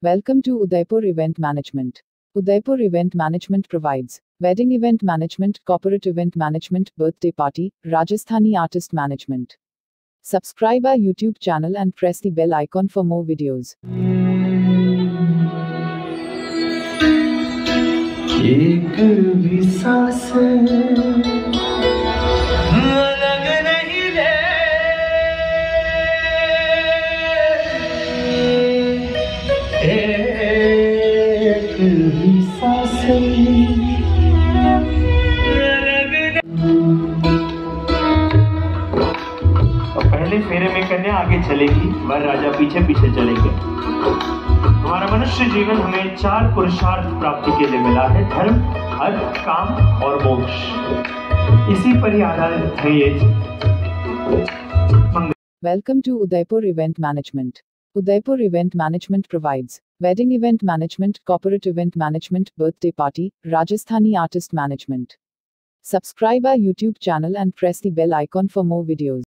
Welcome to Udaipur Event Management. Udaipur Event Management provides wedding event management, corporate event management, birthday party, Rajasthani artist management. Subscribe our YouTube channel and press the bell icon for more videos. एक भी सांस अलग नहीं ले, एक भी सांस अलग नहीं। पहले फेरे में कन्या आगे चलेगी, वर राजा पीछे पीछे चलेंगे। हमारा मनुष्य जीवन हमें 4 पुरुषार्थ प्राप्ति के लिए मिला है: धर्म, अर्थ, काम और मोक्ष। इसी पर ही आधारित है ये। Welcome to Udaipur Event Management. Udaipur Event Management provides wedding event management, corporate event management, birthday party, Rajasthani artist management. Subscribe our YouTube channel and press the bell icon for more videos.